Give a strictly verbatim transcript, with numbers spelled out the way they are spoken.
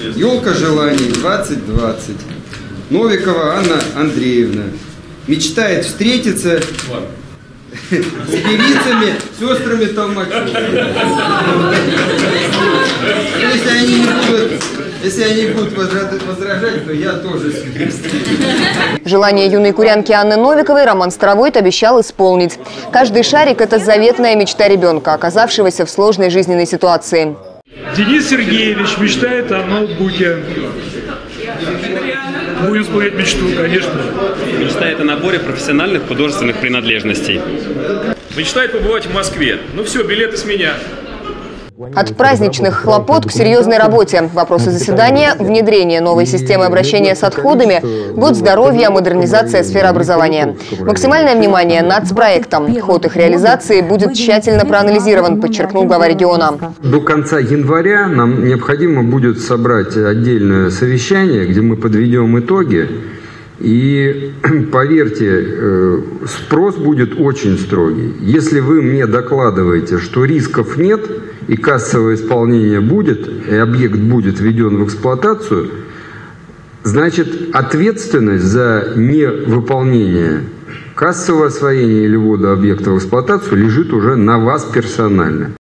Елка желаний двадцать двадцать. Новикова Анна Андреевна мечтает встретиться с певицами, сестрами Толмачевой. Если они не будут, если они будут возражать, то я тоже с ними встречусь. Желание юной курянки Анны Новиковой Роман Старовойт обещал исполнить. Каждый шарик – это заветная мечта ребенка, оказавшегося в сложной жизненной ситуации. Денис Сергеевич мечтает о ноутбуке. Будем исполнять мечту, конечно. Мечтает о наборе профессиональных художественных принадлежностей. Мечтает побывать в Москве. Ну все, билеты с меня. От праздничных хлопот к серьезной работе. Вопросы заседания, внедрение новой системы обращения с отходами, год здоровья, модернизация сферы образования. Максимальное внимание нацпроектам. Ход их реализации будет тщательно проанализирован, подчеркнул глава региона. До конца января нам необходимо будет собрать отдельное совещание, где мы подведем итоги. И поверьте, спрос будет очень строгий. Если вы мне докладываете, что рисков нет, и кассовое исполнение будет, и объект будет введен в эксплуатацию, значит, ответственность за невыполнение кассового освоения или ввода объекта в эксплуатацию лежит уже на вас персонально.